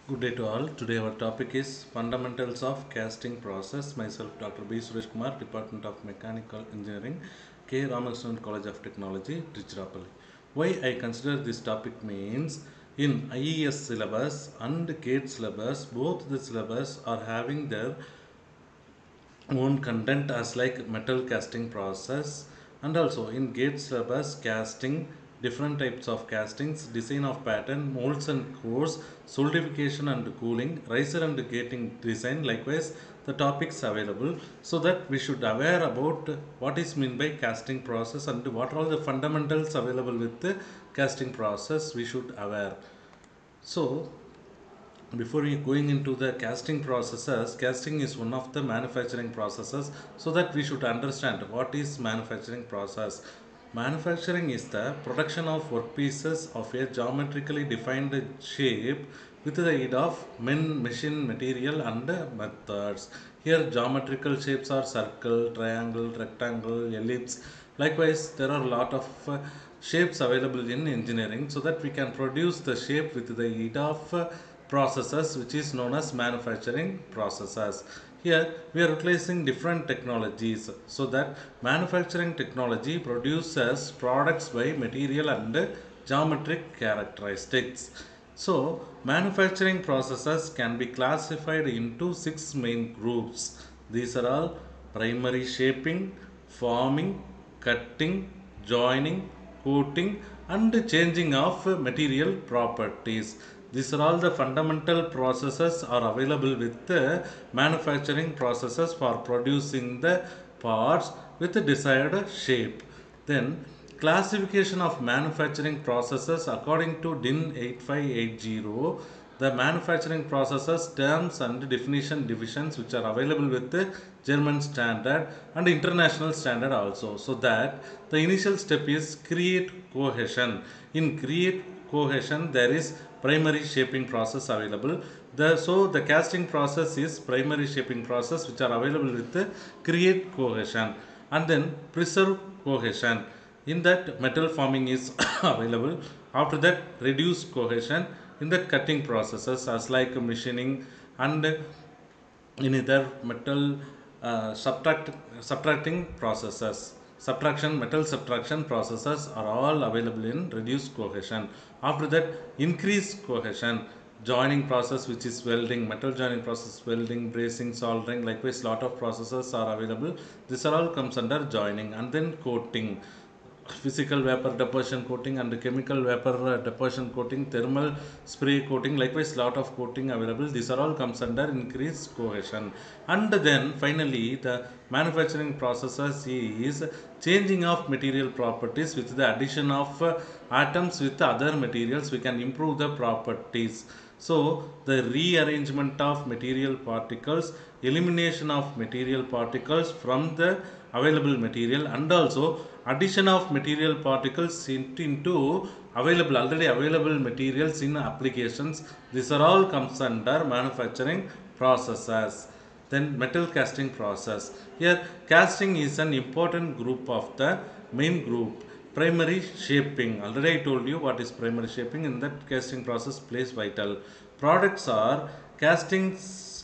Good day to all. Today our topic is fundamentals of casting process. Myself Dr. B. Suresh Kumar, Department of Mechanical Engineering, K. Ramakrishnan College of Technology, Tiruchirappalli. Why I consider this topic means in IES syllabus and GATE syllabus, both the syllabus are having their own content as like metal casting process, and also in gate syllabus casting, different types of castings, design of pattern, molds and cores, solidification and cooling, riser and gating design. Likewise the topics available, so that we should aware about what is meant by casting process and what are all the fundamentals available with the casting process we should aware. So before we going into the casting processes, casting is one of the manufacturing processes, so that we should understand what is manufacturing process. Manufacturing is the production of workpieces of a geometrically defined shape with the aid of machine material and methods. Here geometrical shapes are circle, triangle, rectangle, ellipse. Likewise there are a lot of shapes available in engineering, so that we can produce the shape with the aid of processes, which is known as manufacturing processes. Here we are utilizing different technologies, so that manufacturing technology produces products by material and geometric characteristics. So manufacturing processes can be classified into six main groups. These are all: primary shaping, forming, cutting, joining, coating and changing of material properties. These are all the fundamental processes are available with the manufacturing processes for producing the parts with the desired shape. Then classification of manufacturing processes according to DIN 8580, the manufacturing processes terms and definition divisions which are available with the German standard and international standard also. So that the initial step is create cohesion. In create cohesion there is primary shaping process available. So the casting process is primary shaping process which are available with the create cohesion. And then preserve cohesion, in that metal forming is available. After that reduce cohesion in the cutting processes as like machining, and in either metal subtracting processes, subtraction, metal subtraction processes are all available in reduced cohesion. After that increase cohesion, joining process which is welding, metal joining process, welding, bracing, soldering. Likewise lot of processes are available. This are all comes under joining. And then coating, physical vapor deposition coating and chemical vapor deposition coating, thermal spray coating. Likewise lot of coating available. These are all comes under increased cohesion. And then finally the manufacturing processes is changing of material properties. With the addition of atoms with other materials, we can improve the properties. So the rearrangement of material particles, elimination of material particles from the available material, and also addition of material particles into available, already available materials in applications. These are all comes under manufacturing processes. Then metal casting process. Here casting is an important group of the main group. Primary shaping, already I told you what is primary shaping. In that casting process plays vital. Products are castings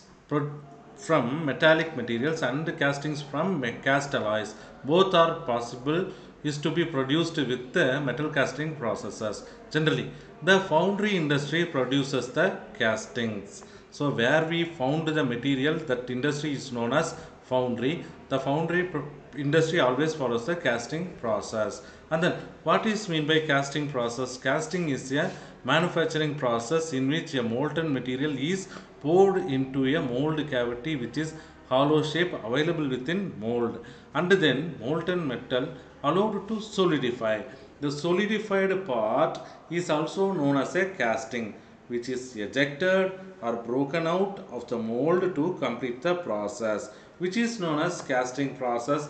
from metallic materials and castings from cast alloys. Both are possible is to be produced with the metal casting processes. Generally the foundry industry produces the castings. So where we found the material, that industry is known as foundry. The foundry industry always follows the casting process. And then what is mean by casting process? Casting is a manufacturing process in which a molten material is poured into a mold cavity which is hollow shape available within mold, and then molten metal allowed to solidify. The solidified part is also known as a casting, which is ejected or broken out of the mold to complete the process, which is known as casting process.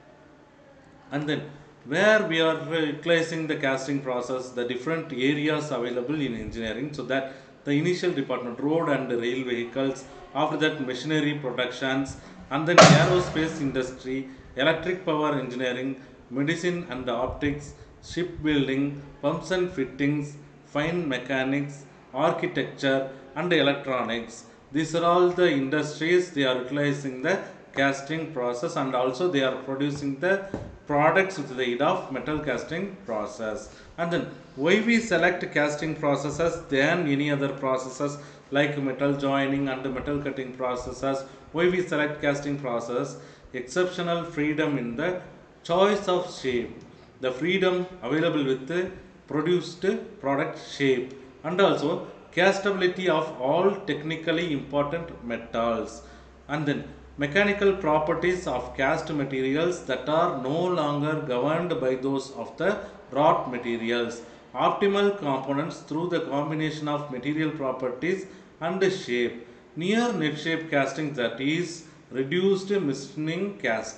And then where we are utilizing the casting process, the different areas available in engineering. So that the initial department, road and rail vehicles, after that machinery productions, and then aerospace industry, electric power engineering, medicine and optics, shipbuilding, pumps and fittings, fine mechanics, architecture, and electronics. These are all the industries they are utilizing the casting process, and also they are producing the products with the aid of metal casting process. And then why we select casting processes than any other processes like metal joining and metal cutting processes? Why we select casting process? Exceptional freedom in the choice of shape, the freedom available with the produced product shape, and also castability of all technically important metals, and then mechanical properties of cast materials that are no longer governed by those of the wrought materials, optimal components through the combination of material properties and shape, near net shape casting, that is reduced machining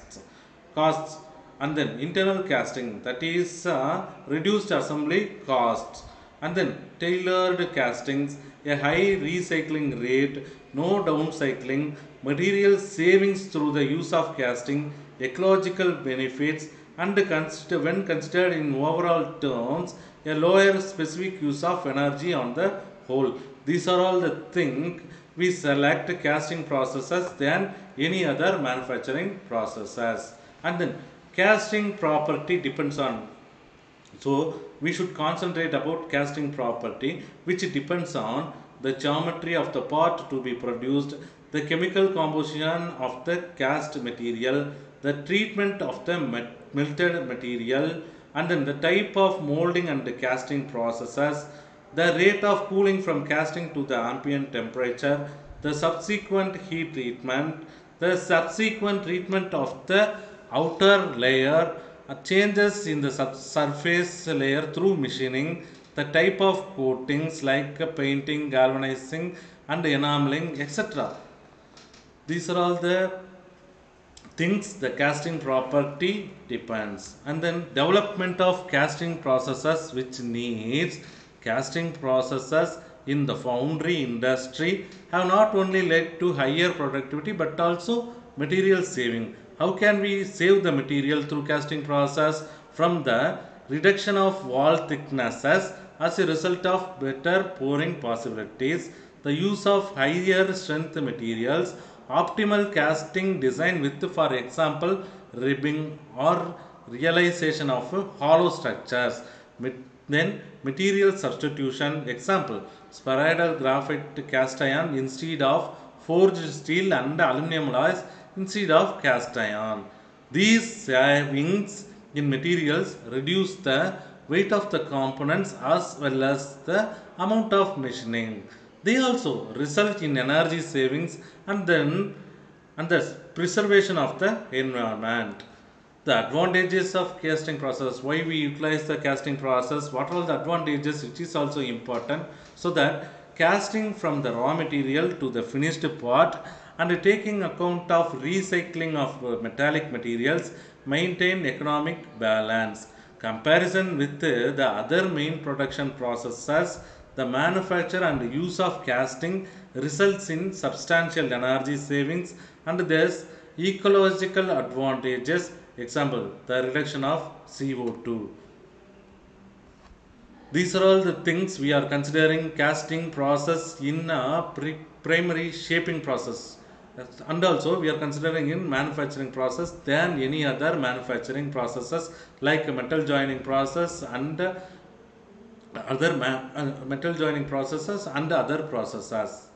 costs, and then internal casting, that is reduced assembly costs, and then tailored castings, a high recycling rate, no downcycling, material savings through the use of casting, ecological benefits, and when considered in overall terms, a lower specific use of energy on the whole. These are all the things we select casting processes than any other manufacturing processes. And then casting property depends on, so we should concentrate about casting property, which depends on the geometry of the part to be produced, the chemical composition of the cast material, the treatment of the melted material, and then the type of molding and the casting processes, the rate of cooling from casting to the ambient temperature, the subsequent heat treatment, the subsequent treatment of the outer layer, changes in the surface layer through machining, the type of coatings like painting, galvanizing, and enameling, etc. These are all the things the casting property depends. And then development of casting processes, which needs casting processes in the foundry industry, have not only led to higher productivity but also material saving. How can we save the material through casting process? From the reduction of wall thicknesses as a result of better pouring possibilities, the use of higher strength materials, optimal casting design with, for example, ribbing or realization of hollow structures. Then material substitution, example, spheroidal graphite cast iron instead of forged steel and aluminum alloys instead of cast iron. These savings in materials reduce the weight of the components as well as the amount of machining. They also result in energy savings and then and thus preservation of the environment. The advantages of casting process, why we utilize the casting process, what are the advantages, which is also important, so that casting from the raw material to the finished part and taking account of recycling of metallic materials maintain economic balance. Comparison with the other main production processes, the manufacture and use of casting results in substantial energy savings and thus ecological advantages. Example, the reduction of CO2. These are all the things we are considering casting process in a primary shaping process, and also we are considering in manufacturing process than any other manufacturing processes like metal joining process and other metal joining processes and other processes.